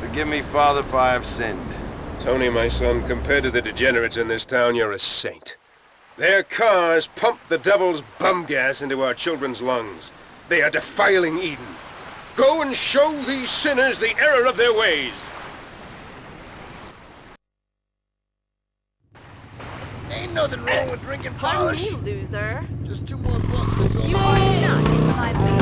Forgive me, Father, if I have sinned. Tony, my son, compared to the degenerates in this town, you're a saint. Their cars pump the devil's bum gas into our children's lungs. They are defiling Eden. Go and show these sinners the error of their ways. Ain't nothing wrong with drinking Pardon polish. me, loser. Just $2 more. That's all. You are not in my